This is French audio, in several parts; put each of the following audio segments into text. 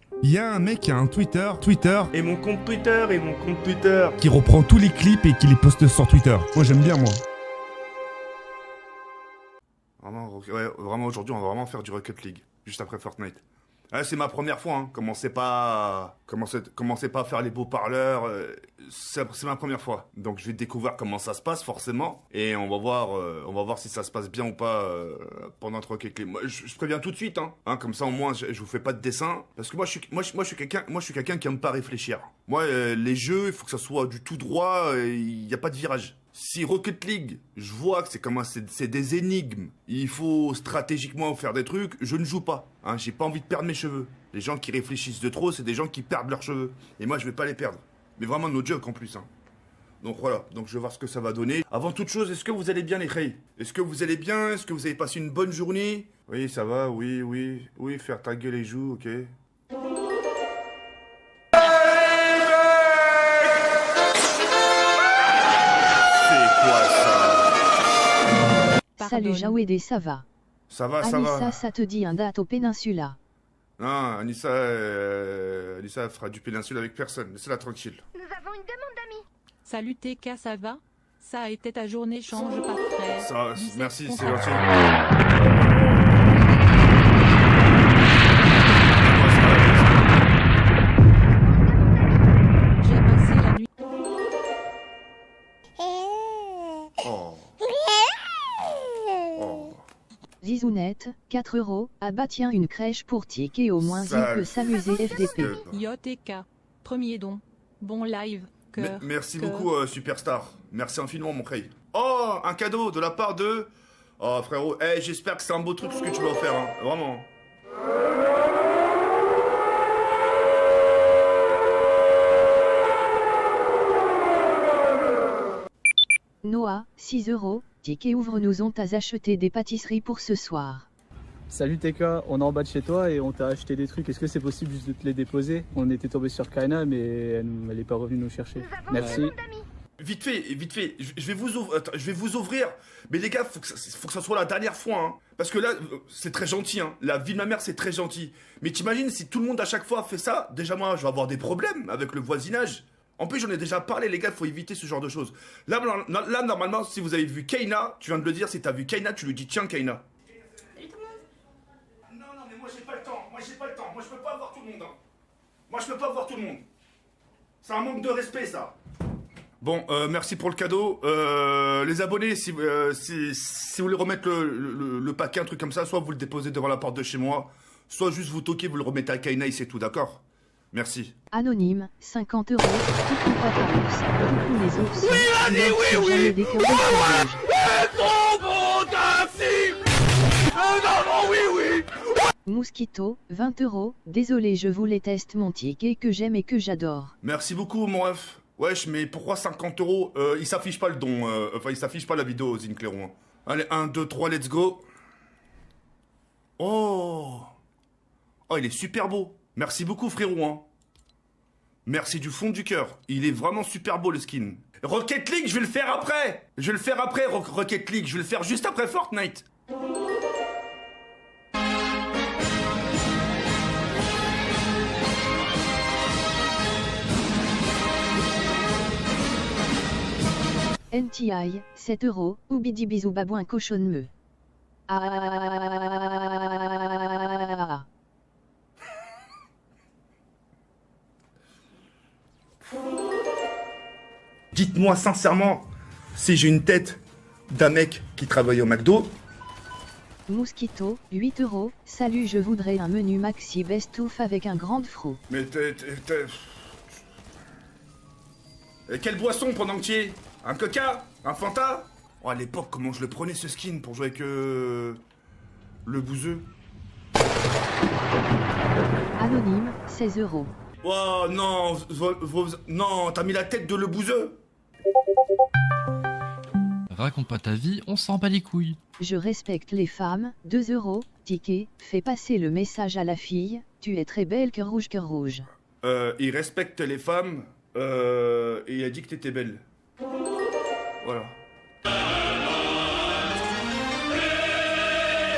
Il y a un mec qui a un Twitter, Et mon compte Twitter. qui reprend tous les clips et qui les poste sur Twitter. Moi j'aime bien moi. Vraiment, ouais, vraiment aujourd'hui, on va vraiment faire du Rocket League, juste après Fortnite. Ah, c'est ma première fois, hein. Commencez pas à faire les beaux parleurs. C'est ma première fois. Donc je vais découvrir comment ça se passe forcément. Et on va voir si ça se passe bien ou pas pendant notre Rocket League. Moi, je préviens tout de suite, hein. Comme ça au moins je vous fais pas de dessin. Parce que moi je suis quelqu'un qui aime pas réfléchir. Moi les jeux, il faut que ça soit du tout droit, il n'y a pas de virage. Si Rocket League, je vois que c'est des énigmes, il faut stratégiquement faire des trucs, je ne joue pas. Hein, j'ai pas envie de perdre mes cheveux. Les gens qui réfléchissent de trop, c'est des gens qui perdent leurs cheveux. Et moi, je vais pas les perdre. Mais vraiment no joke en plus. Hein. Donc voilà, donc je vais voir ce que ça va donner. Avant toute chose, est-ce que vous allez bien les Khey? Est-ce que vous allez bien? Est-ce que vous avez passé une bonne journée? Oui, ça va, oui, faire ta gueule et joue, ok. Salut Jaouédé, ça va? Ça va. Anissa, ça te dit un date au Péninsula? Non, Anissa fera du péninsule avec personne. Laissez-la tranquille. Nous avons une demande d'amis. Salut TK, ça va? Ça a été ta journée, change pas frère. Ça, merci, c'est gentil. J'ai passé la nuit. Oh. Zizounette, 4 €. Ah bah tiens, une crèche pour Tic et au moins il peut s'amuser FDP. Yo TK, premier don. Bon live, cœur. Merci cœur. beaucoup, Superstar. Merci infiniment, mon Khey. Oh, un cadeau de la part de... Oh, frérot, j'espère que c'est un beau truc ce que tu vas faire, hein. Vraiment. Noah, 6 €. Tic et ouvre-nous, on t'a acheté des pâtisseries pour ce soir. Salut TK, on est en bas de chez toi et on t'a acheté des trucs. Est-ce que c'est possible juste de te les déposer? On était tombé sur Kaina mais elle n'est pas revenue nous chercher. Merci. Vite fait, je vais vous ouvrir. Mais les gars, faut que ça soit la dernière fois, hein. Parce que là, c'est très gentil, hein. La vie de ma mère, c'est très gentil. Mais t'imagines, si tout le monde à chaque fois fait ça, déjà moi, je vais avoir des problèmes avec le voisinage. En plus, j'en ai déjà parlé, les gars, faut éviter ce genre de choses. Là, normalement, si vous avez vu Kaina, tu viens de le dire, si t'as vu Kaina, tu lui dis, tiens, Kaina. Non, mais moi, j'ai pas le temps. Moi, je peux pas avoir tout le monde, hein. C'est un manque de respect, ça. Bon, merci pour le cadeau. Les abonnés, si vous voulez remettre le paquet, un truc comme ça, soit vous le déposez devant la porte de chez moi, soit juste vous toquez, vous le remettez à Kaina et c'est tout, d'accord? Merci. Anonyme, 50 €. Coucou Papyrus. Coucou les ours. Oui, allez, oui. Mosquito, 20 €. Désolé, je vous les teste mon ticket que j'aime et que j'adore. Merci beaucoup, mon ref. Wesh, mais pourquoi 50 €? Il s'affiche pas le don, il s'affiche pas la vidéo, Zincleron. Hein. Allez, 1, 2, 3, let's go. Oh, il est super beau. Merci beaucoup, frérot, hein. Merci du fond du cœur. Il est vraiment super beau, le skin. Rocket League, je vais le faire après. Rocket League. Je vais le faire juste après Fortnite. NTI, 7 €. Oubidi bisou babouin cochonne me. Dites-moi sincèrement si j'ai une tête d'un mec qui travaille au McDo. Mosquito, 8 €. Salut, je voudrais un menu maxi best-of avec un grand fro. Mais Et quelle boisson pendant que tu y es? Un coca? Un Fanta? Oh, à l'époque, comment je le prenais ce skin pour jouer avec le bouseux. Anonyme, 16 €. Oh non, non, t'as mis la tête de le bouseux? Raconte pas ta vie, on s'en bat les couilles. Je respecte les femmes, 2 €. Ticket, fais passer le message à la fille, tu es très belle, cœur rouge, cœur rouge. Il respecte les femmes, et il a dit que t'étais belle. Voilà.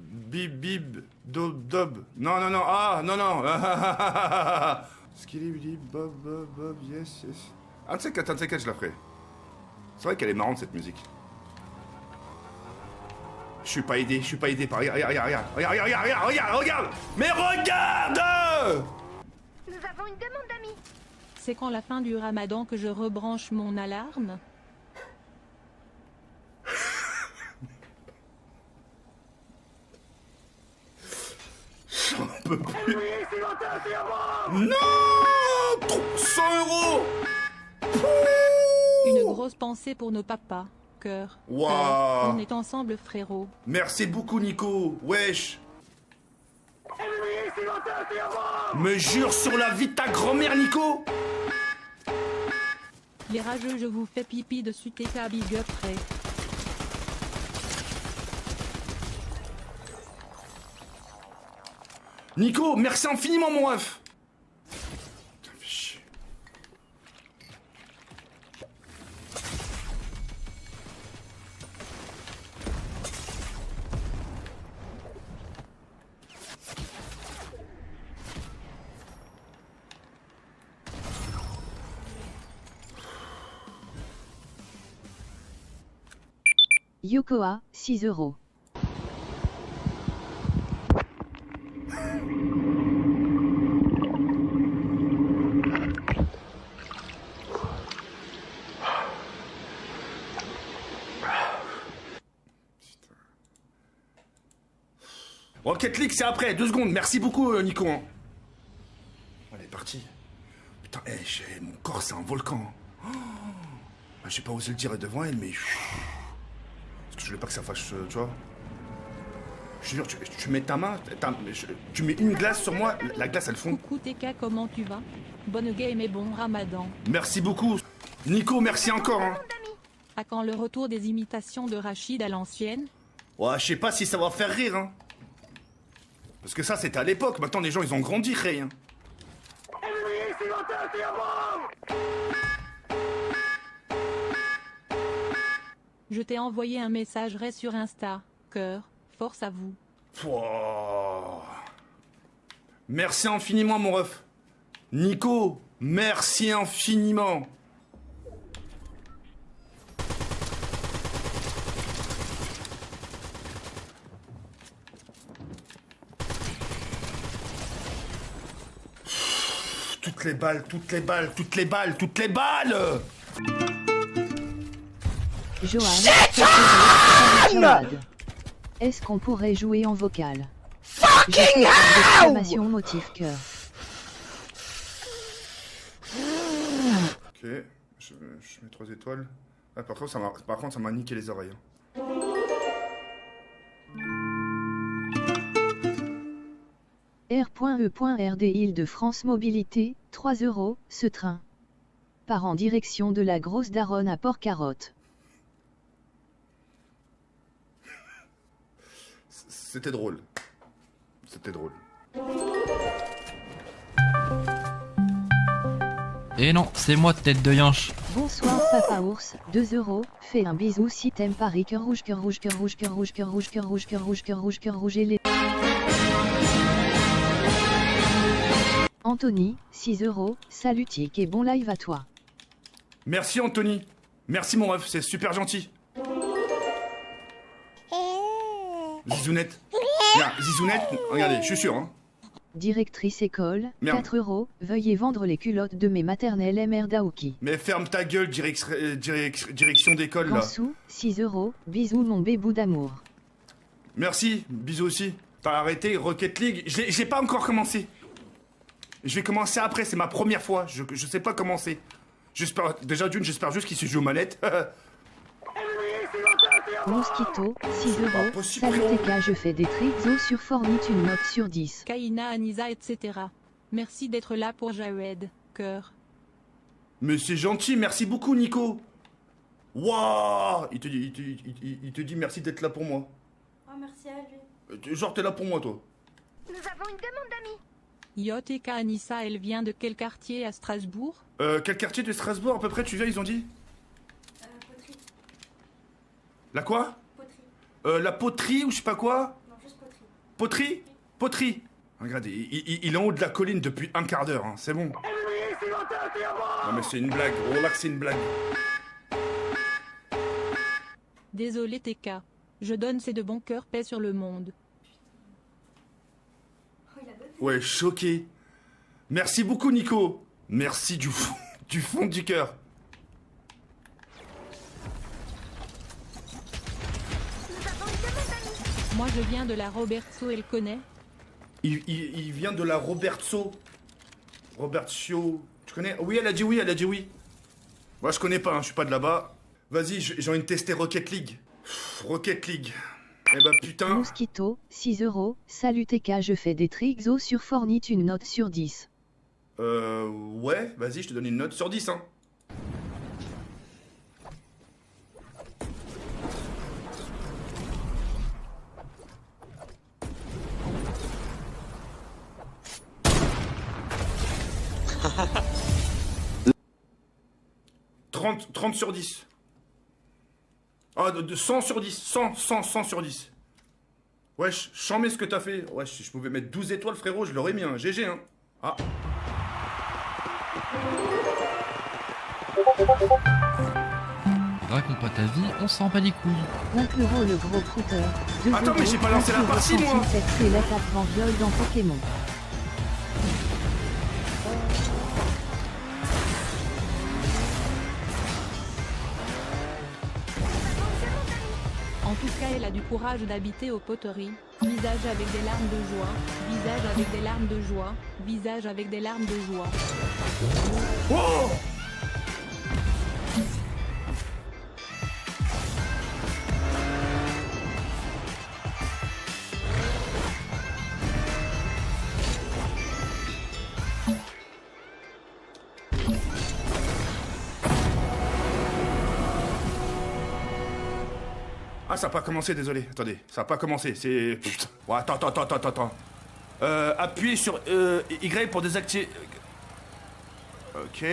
bib, dob. Non, non, non, ah, non, non. Skilly, bob, yes. Un de ces quatre, je la ferai. C'est vrai qu'elle est marrante cette musique. Je suis pas aidé par... Regarde. Mais regarde! Nous avons une demande d'amis. C'est quand la fin du ramadan que je rebranche mon alarme? J'en peux plus. Non! 100 €! Une grosse pensée pour nos papas. Cœur. Wow. On est ensemble, frérot. Merci beaucoup, Nico. Wesh. Me jure sur la vie de ta grand-mère, Nico. Les rageux, je vous fais pipi dessus tes big up prêt. Nico, merci infiniment, mon ref. Putain, fais chier. Yokoa, 6 €. Rocket League, c'est après, 2 secondes. Merci beaucoup, Nico. Elle est partie. Putain, mon corps, c'est un volcan. Oh, j'ai pas osé le dire devant elle, mais... Parce que je voulais pas que ça fâche, tu vois. Je te jure, tu mets ta main, tu mets une glace sur moi, la glace, elle fond. Coucou TK, comment tu vas? Bonne game et bon ramadan. Merci beaucoup. Nico, merci encore. Hein. À quand le retour des imitations de Rachid à l'ancienne? Ouais, je sais pas si ça va faire rire, hein. Parce que ça, c'était à l'époque. Maintenant, les gens, ils ont grandi, Ray. Hein. Je t'ai envoyé un message Ray sur Insta. Cœur, force à vous. Wow. Merci infiniment, mon ref. Nico, merci infiniment. Toutes les balles. Johan, est-ce qu'on pourrait jouer en vocal? Fucking exclamation motif cœur. Ok, je mets 3 étoiles. Ah, par contre, ça m'a niqué les oreilles. R.E.RD Île-de-France Mobilité, 3 €, ce train part en direction de la Grosse Daronne à Port-Carotte. C'était drôle. Et non, c'est moi, tête de yanche. Bonsoir Papa Ours, 2 €, fais un bisou si t'aimes Paris, cœur rouge, cœur rouge, cœur rouge, cœur rouge, cœur rouge, cœur rouge, cœur rouge, cœur rouge, cœur rouge et les... Anthony, 6 €, salut Tic et bon live à toi. Merci Anthony. Merci mon ref, c'est super gentil. Zizounette. Regarde, Zizounette, regardez, je suis sûr. Hein. Directrice école, Merde. 4 €, veuillez vendre les culottes de mes maternelles MR Daouki. Mais ferme ta gueule, direction d'école là. Gansou, 6 €, bisous mon bébou d'amour. Merci, bisous aussi. T'as arrêté Rocket League, j'ai pas encore commencé. Je vais commencer après, c'est ma première fois, je sais pas commencer. J'espère, déjà d'une, j'espère juste qu'il se joue aux manettes. Mosquito, 6 €, salut TK, je fais des tricks sur Fortnite, une note sur 10. Kaina, Anisa, etc. Merci d'être là pour Jared. Cœur. Mais c'est gentil, merci beaucoup Nico. Waouh, il te dit merci d'être là pour moi. Oh, merci à lui. Genre t'es là pour moi toi. Nous avons une demande d'amis. Yo TK, Anissa, elle vient de quel quartier à Strasbourg? Quel quartier de Strasbourg à peu près tu viens, ils ont dit? Poterie. La quoi? Poterie. La poterie ou je sais pas quoi? Non, juste poterie. Poterie. Poterie. Regardez, il est en haut de la colline depuis un quart d'heure, hein. C'est bon. Non mais c'est une blague, relax, c'est une blague. Désolé TK. Je donne ces de bon cœur, paix sur le monde. Ouais, choqué. Merci beaucoup, Nico. Merci du fond du cœur. Moi je viens de la Robertso, elle connaît. Il vient de la Robertso. Robertio. Tu connais? Oui, elle a dit oui, elle a dit oui. Moi, je connais pas, hein, je suis pas de là-bas. Vas-y, j'ai envie de tester Rocket League. Rocket League. Eh bah putain. Mosquito, 6 €. Salut TK, je fais des trixos sur Fortnite, une note sur 10. Ouais, vas-y, je te donne une note sur 10, hein. « 30 sur 10. Ah, de 100 sur 10. 100 sur 10. Wesh, j'en mets ce que t'as fait. Wesh, si je pouvais mettre 12 étoiles, frérot, je l'aurais mis, hein. GG, hein. Ah. Raconte pas ta vie, on s'en bat les couilles. 20 € le gros prouteur. Attends, mais j'ai pas lancé la partie, moi. C'est l'attaque viol dans Pokémon. En tout cas, elle a du courage d'habiter aux poteries. Visage avec des larmes de joie. Visage avec des larmes de joie. Visage avec des larmes de joie. Oh! Ah, ça n'a pas commencé, désolé. Attendez, ça n'a pas commencé, c'est... Putain. Ouais, attends. Appuyez sur Y pour désactiver... Ok.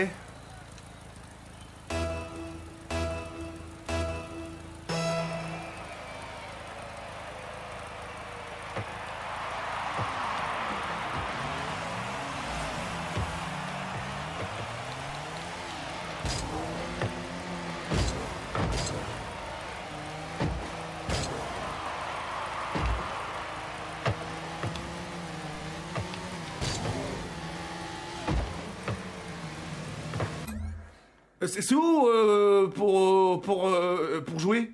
C'est où pour jouer?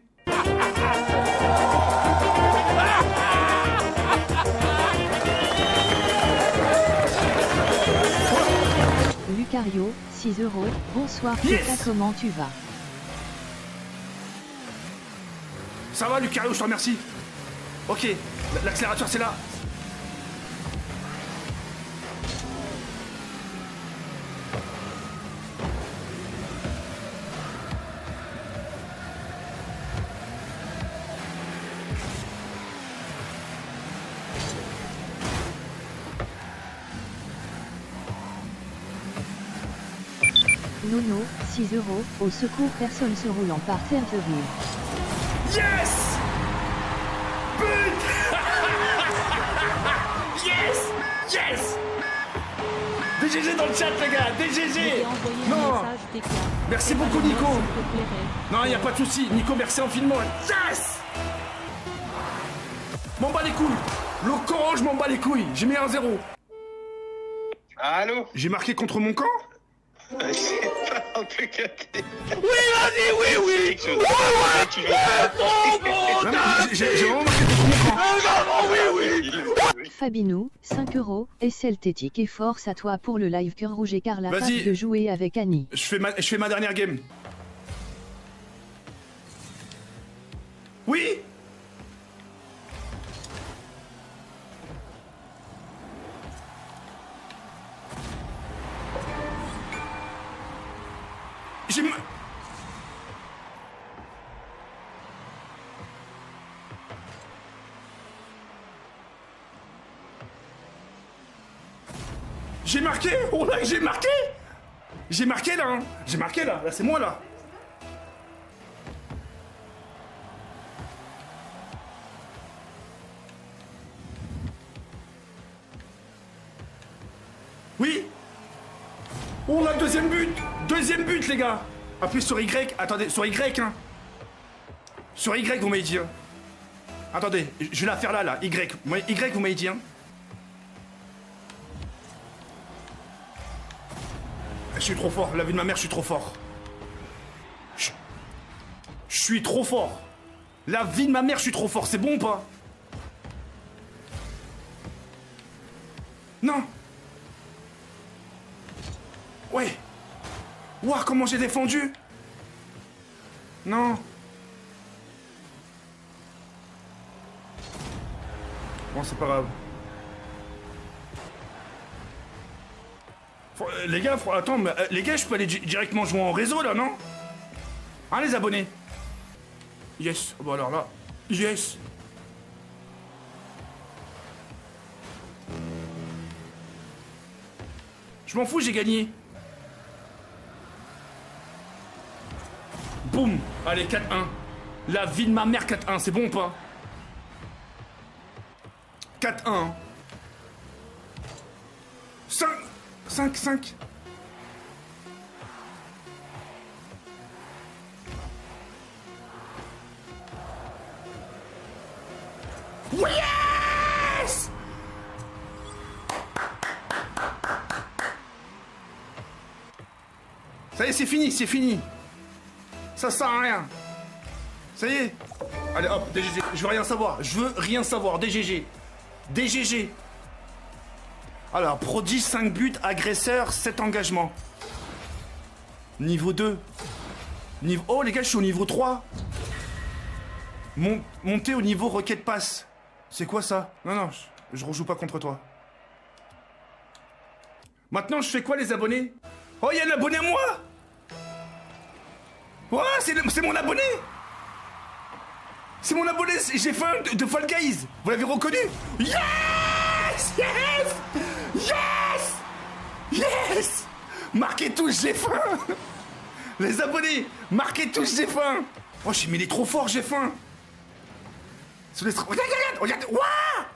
Lucario, 6 €. Bonsoir, Yes. TK, comment tu vas? Ça va, Lucario, je te remercie. Ok, l'accélérateur, c'est là. Nono, 6 €. Au secours, personne se roulant par terre de rire. Yes! Putain! Yes! DGG dans le chat, les gars! DGG! Non! Merci beaucoup, Nico! Non, y a pas de souci. Nico, merci infiniment. Yes! M'en bats les couilles! Le camp, je m'en bats les couilles. J'ai mis un 0. Allô? J'ai marqué contre mon camp? C'est pas un peu capté. Oui, vas-y, oui! J'ai vraiment marqué contre mon camp. Oui. Fabinou, 5 €. SLTtique et force à toi pour le live cœur rouge écarlate de jouer avec Annie. Je fais ma dernière game. Oui? J'ai marqué! Oh là, j'ai marqué! J'ai marqué là, hein. J'ai marqué là, c'est moi là. deuxième but! Deuxième but, les gars! Appuyez sur Y. Attendez, sur Y, hein. Sur Y, vous m'avez dit, hein. Attendez, je vais la faire là, Y. Y, vous m'avez dit, hein. Je suis trop fort. La vie de ma mère, je suis trop fort. Je suis trop fort. La vie de ma mère, je suis trop fort. C'est bon ou pas? Non. Ouais. Ouah, comment j'ai défendu. Non. Bon, c'est pas grave. Les gars, attends, mais, les gars, je peux aller directement jouer en réseau, là, non? Hein, les abonnés? Yes. Bon, alors là, yes. Je m'en fous, j'ai gagné. Boum. Allez, 4-1. La vie de ma mère, 4-1. C'est bon ou pas? 4-1. 5. Yes! Ça y est, c'est fini, c'est fini. Ça sert à rien. Ça y est. Allez, hop, DGG. Je veux rien savoir. Je veux rien savoir. DGG. DGG. Alors, prodige 5 buts, agresseur 7 engagements. Niveau 2. Oh, les gars, je suis au niveau 3. Monter au niveau requête passe. C'est quoi ça? Non, je rejoue pas contre toi. Maintenant, je fais quoi, les abonnés? Oh, il y a un abonné à moi! Oh, c'est mon abonné! C'est mon abonné, j'ai faim de Fall Guys. Vous l'avez reconnu? Yes! Yes! Yes! Yes! Marquez tous, j'ai faim! Les abonnés, marquez tous, j'ai faim! Oh, mais il est trop fort, j'ai faim! Regarde! Ouah!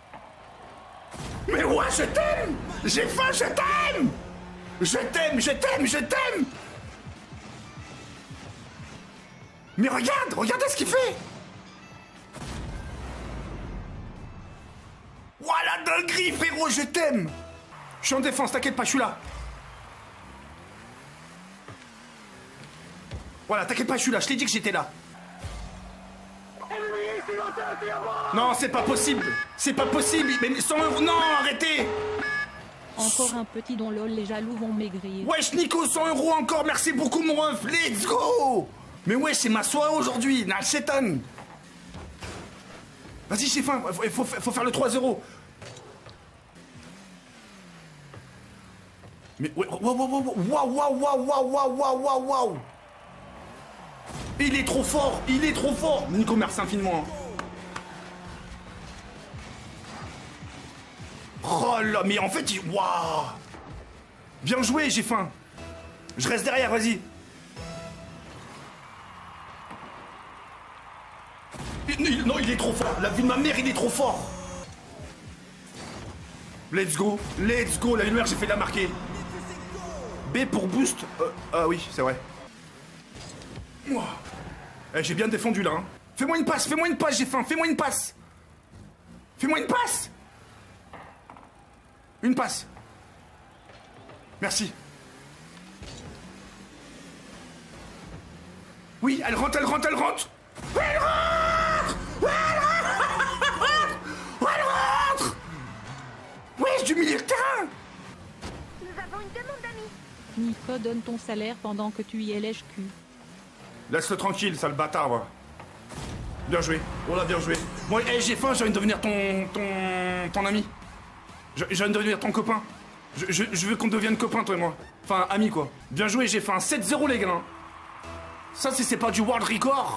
Mais ouah, je t'aime! J'ai faim, je t'aime! Je t'aime! Mais regardez ce qu'il fait! Ouah, la dinguerie, frérot, je t'aime! Je suis en défense, t'inquiète pas, je suis là. Voilà, t'inquiète pas, je suis là, je t'ai dit que j'étais là. Non, c'est pas possible! C'est pas possible! Mais 100 €, non, arrêtez! Encore un petit don lol, les jaloux vont maigrir. Wesh, Nico, 100 € encore, merci beaucoup, mon ref, let's go! Mais wesh, c'est ma soirée aujourd'hui, Nal Shetan! Vas-y, j'ai faim, il faut faire le 3-0. Mais waouh! Il est trop fort! Nico, merci infiniment. Oh là, mais en fait, waouh! Bien joué, j'ai faim. Je reste derrière, vas-y. Non, il est trop fort. La vie de ma mère, il est trop fort. Let's go. La vie de ma mère, j'ai fait la marquer. B pour boost. Ah oui, c'est vrai. J'ai bien défendu là. Hein. Fais-moi une passe, j'ai faim. Fais-moi une passe. Une passe. Merci. Oui, elle rentre. Wesh, du milieu de terrain. Nous avons une demande d'amis. Nico, donne ton salaire pendant que tu y es lèche-cul. Laisse-le tranquille, sale bâtard, va. Bien joué. Oh là, bien joué. Moi, j'ai faim, j'ai envie de devenir ton ami. J'ai envie de devenir ton copain. Je veux qu'on devienne copains, toi et moi. Enfin, amis, quoi. Bien joué, j'ai fait un 7-0, les gars. Ça, c'est pas du world record.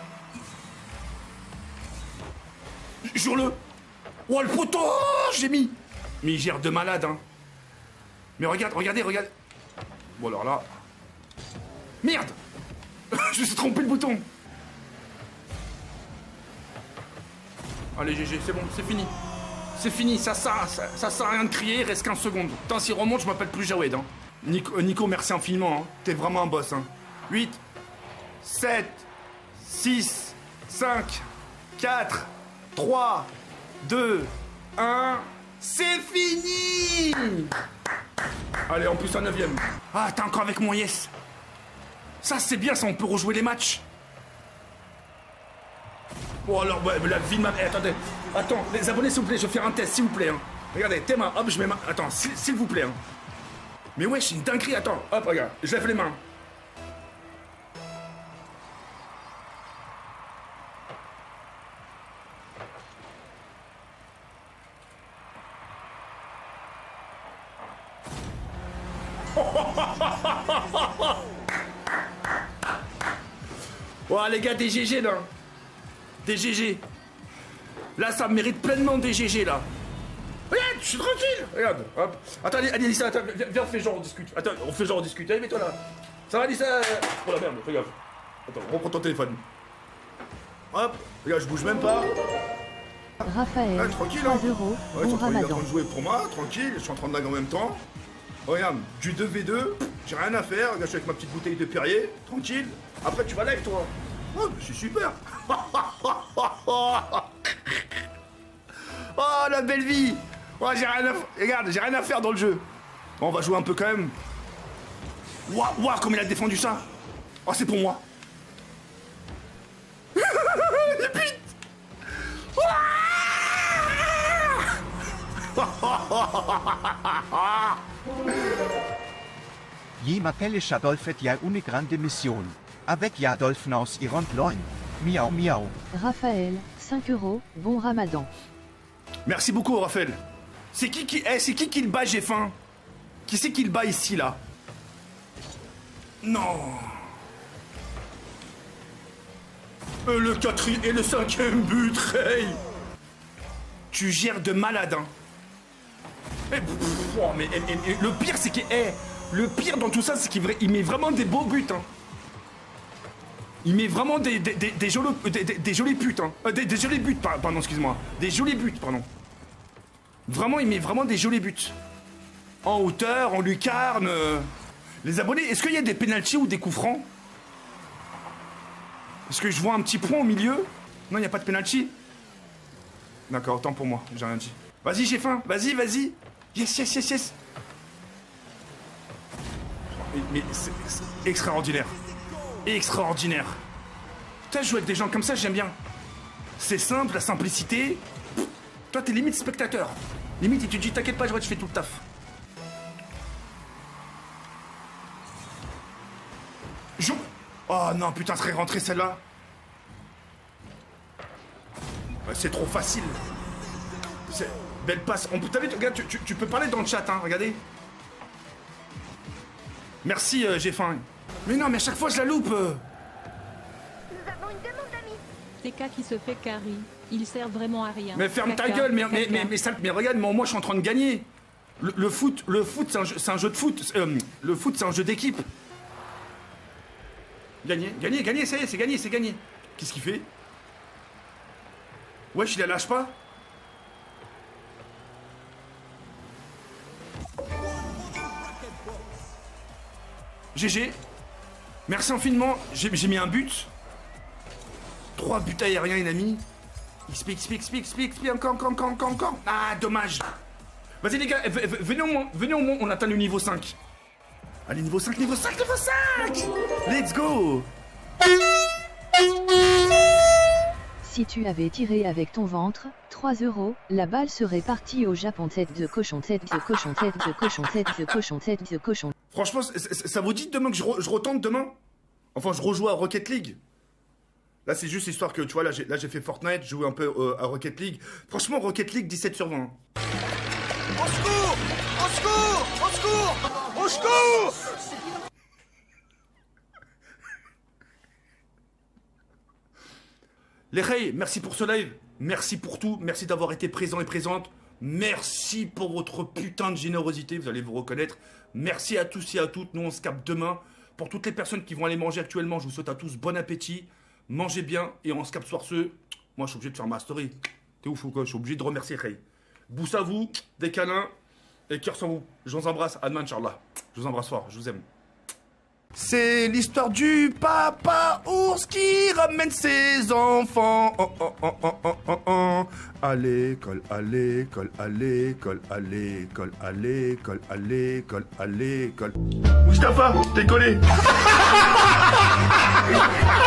Jure-le. Oh, le poteau, j'ai mis. Mais il gère de malade, hein. Mais regardez. Bon, alors là... Merde. Je me suis trompé le bouton. Allez, GG, c'est bon, c'est fini. Ça sert à rien de crier, il reste 15 secondes. Putain, s'il remonte, je m'appelle plus Jawed, hein. Nico, merci infiniment. Hein. T'es vraiment un boss. Hein. 8, 7, 6, 5, 4, 3, 2, 1. C'est fini! Allez, en plus un 9ème. Ah, t'es encore avec mon yes. Ça, c'est bien, ça, on peut rejouer les matchs. Bon, alors, ouais, la vie de ma... attendez. Attends, les abonnés, s'il vous plaît, je vais faire un test, s'il vous plaît. Hein. Regardez, tes mains, hop, je mets ma... Attends, s'il vous plaît. Hein. Mais ouais, c'est une dinguerie, attends. Hop, regarde, je lève les mains. Oh les gars, des GG là. Des GG. Là, ça mérite pleinement des GG là. Regarde, je suis tranquille. Regarde, hop. Attends, allez, Lisa, attends, viens, on fait genre on discute. Attends, on fait genre on discute. Allez, mets-toi là. Ça va, Lisa? Oh la merde, fais gaffe. Attends, reprends ton téléphone. Hop, regarde, je bouge même pas. Raphaël, ouais, tranquille, 3 hein. euros, Ouais, bon il est en ramadan. train de jouer pour moi, tranquille, je suis en train de lag en même temps. Regarde, du 2v2, j'ai rien à faire, regarde, je suis avec ma petite bouteille de Perrier, tranquille. Après, tu vas live, toi. Oh, c'est super. Oh, la belle vie. Oh, j'ai rien à... Regarde, j'ai rien à faire dans le jeu. Bon, on va jouer un peu quand même. Waouh, waouh, comme il a défendu ça. Oh, c'est pour moi. Il pite. Jemapelle Adolf et ja une grande mission. Avec Adolf Naus Irond Loin. Miaou miaou. Raphaël, 5 euros, bon ramadan. Merci beaucoup, Raphaël. C'est qui le bat, j'ai faim? Qui c'est qui le bat ici, là? Non. Le 4e et le 5e but, Ray. Tu gères de malade, hein. Mais le pire, c'est que... le pire dans tout ça, c'est qu'il met vraiment des beaux buts, hein. Il met vraiment des jolis buts, hein. Des jolis buts, pardon, excuse-moi. Des jolis buts, pardon. Vraiment, il met vraiment des jolis buts. En hauteur, en lucarne. Les abonnés, est-ce qu'il y a des pénaltys ou des coups francs? Est-ce que je vois un petit point au milieu? Non, il n'y a pas de pénalty. D'accord, autant pour moi, j'ai rien dit. Vas-y, j'ai faim, vas-y, vas-y. Yes, yes, yes, yes. Mais c'est extraordinaire. Extraordinaire. Putain, je joue avec des gens comme ça, j'aime bien. C'est simple, la simplicité. Toi, t'es limite spectateur. Limite, et tu te dis, t'inquiète pas, je fais tout le taf. Oh non, putain, serait rentré celle-là. Ouais, c'est trop facile. Belle passe. T'as vu, regarde, tu peux parler dans le chat, hein, regardez. Merci, j'ai faim. Mais non, mais à chaque fois, je la loupe. Nous avons une demande d'amis. TK qui se fait carry. Il sert vraiment à rien. Mais ferme ta gueule, mais regarde, moi je suis en train de gagner. Le foot, c'est un jeu de foot. Le foot, c'est un jeu d'équipe. Gagner, ça y est, c'est gagné. Qu'est-ce qu'il fait? Wesh, il la lâche pas? GG. Merci infiniment. J'ai mis un but. 3 buts aériens, il a mis. XP, encore. Ah, dommage. Vas-y, les gars, venez au moins, on atteint le niveau 5. Allez, niveau 5. Let's go. Si tu avais tiré avec ton ventre, 3 euros, la balle serait partie au Japon. Tête de cochon. Franchement, ça vous dit demain que je retente demain? Enfin, je rejoue à Rocket League. Là, c'est juste histoire que, tu vois, là, j'ai fait Fortnite, j'ai joué un peu à Rocket League. Franchement, Rocket League, 17 sur 20. Au secours! Au secours! Au secours! Au secours! Les Ray, merci pour ce live. Merci pour tout. Merci d'avoir été présent et présente. Merci pour votre putain de générosité. Vous allez vous reconnaître. Merci à tous et à toutes. Nous, on se capte demain. Pour toutes les personnes qui vont aller manger actuellement, je vous souhaite à tous bon appétit. Mangez bien et on se capte soir ce. Moi, je suis obligé de faire ma story. T'es ouf ou quoi? Je suis obligé de remercier Ray. Bousse à vous, des câlins et cœur sur vous. Je vous embrasse. À demain, Inch'Allah. Je vous embrasse fort, je vous aime. C'est l'histoire du papa ours qui ramène ses enfants à l'école, à l'école, à l'école, à l'école, à l'école, à l'école, à l'école. Mustapha, t'es collé.